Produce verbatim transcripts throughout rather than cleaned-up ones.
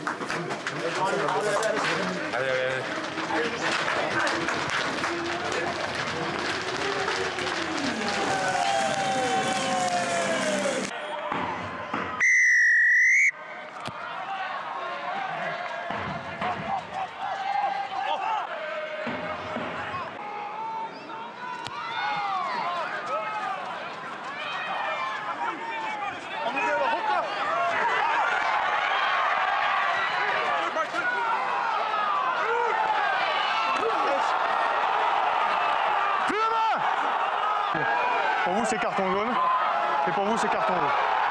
Allez, allez, allez. Pour vous, c'est carton jaune. Et pour vous, c'est carton rouge.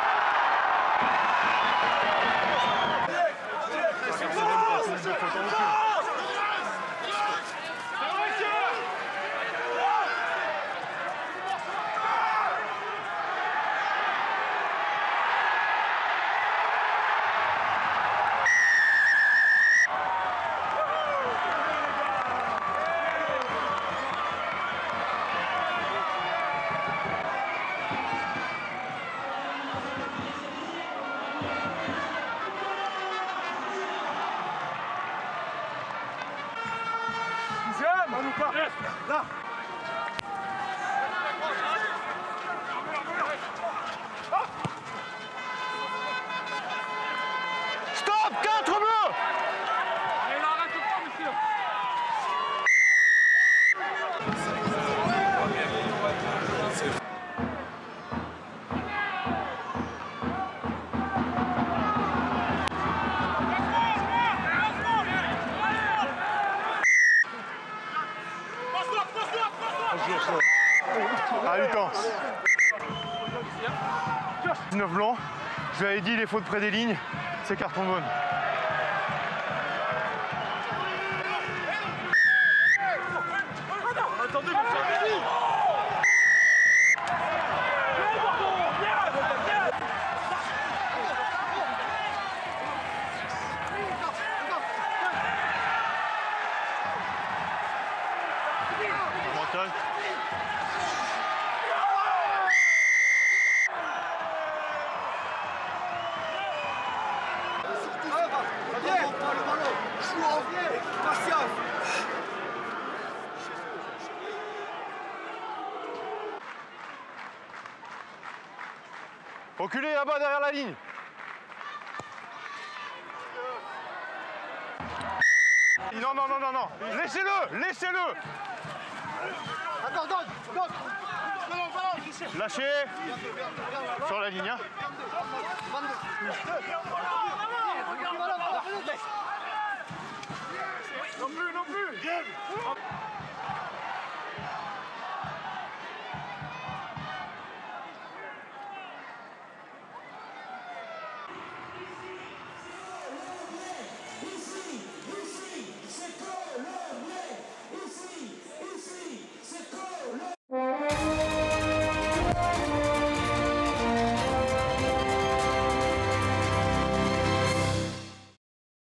Là. Stop, quatre bleus. Allez, là, arrête pas, monsieur. À huit ans. dix-neuf blancs. Je vous avais dit les fautes près des lignes, c'est carton jaune. Attendez, Mental. Reculez là-bas derrière la ligne. Non, non, non, non, non. Laissez-le, laissez-le. Attends, donne, donne. Lâchez. Sur la ligne. Hein. non plus, non plus.